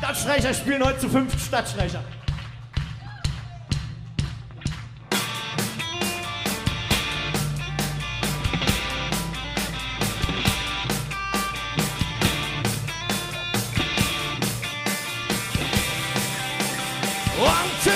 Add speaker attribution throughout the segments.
Speaker 1: Stadtstreicher spielen heute zu 5 Stadtstreicher. One, two.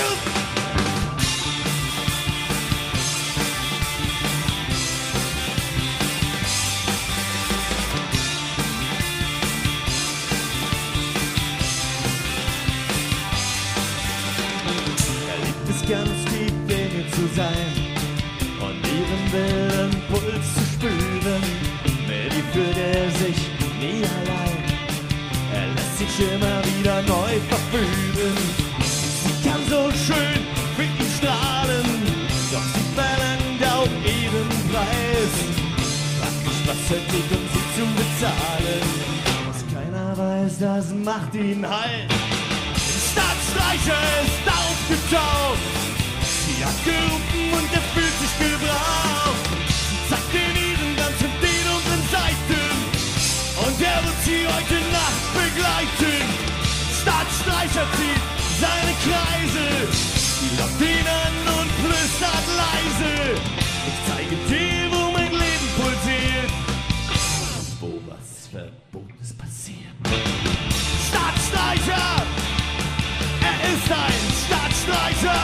Speaker 2: Ganz tief Dinge zu sein und ihren wilden Puls zu spüren. Mit ihm fühlt er sich nie allein, er lässt sich immer wieder neu verführen. Sie kann so schön für ihn strahlen, doch sie verlangt auch ihren Preis. Fragt mich, was hält sich, um sie zu bezahlen? Was keiner weiß, das macht ihn halt. Stadtstreicher ist aufgetaucht, sie hat gerufen und er fühlt sich gebraucht. Sie zeigt den ihren ganzen den unseren Seiten und er wird sie heute Nacht begleiten. Stadtstreicher zieht seine Kreise, sie lockt ihn an und flüstert leise. Ich zeige dir, wo mein Leben pulsiert, wo was Verbotenes passiert. Stadtstreicher! Er ist ein Stadtstreicher!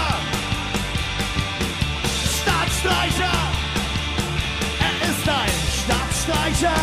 Speaker 2: Stadtstreicher! Er ist ein Stadtstreicher!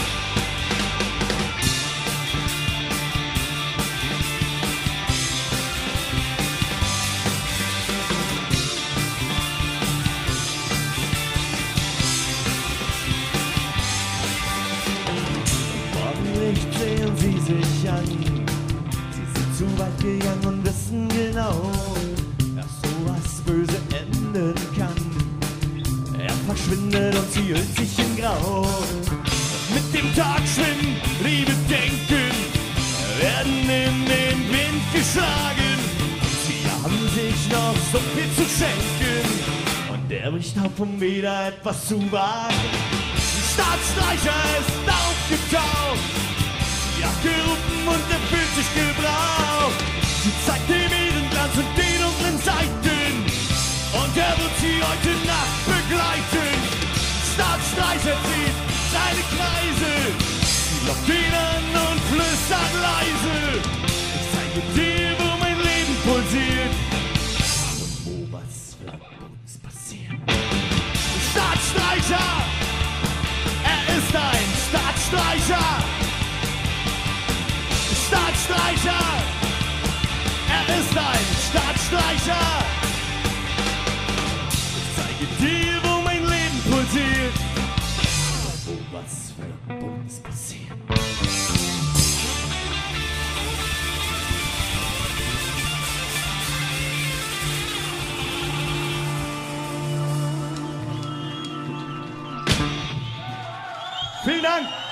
Speaker 2: Morgenlicht sehen sie sich an. Zu weit gegangen und wissen genau, dass sowas böse enden kann. Er verschwindet und sie hüllt sich in Grau. Mit dem Tag schwinden, Liebe denken, werden in den Wind geschlagen. Sie haben sich noch so viel zu schenken und er bricht auf, um wieder etwas zu wagen. Ein Stadtstreicher ist aufgetaucht, sie hat gerufen und er fühlt sich gebraucht. Sie zeigt ihm ihren Glanz und den unseren Seiten und er wird sie heute Nacht begleiten. Stadtstreicher zieht seine Kreise, sie lockt ihn an und flüstert leise. Ich zeige dir, wo mein Leben pulsiert und wo was Verbotenes passiert. Stadtstreicher! Er ist ein Stadtstreicher! Stadtstreicher! Er ist ein Stadtstreicher! Ich zeige dir, wo mein Leben pulsiert, wo was Verbotenes passiert.
Speaker 1: Vielen Dank!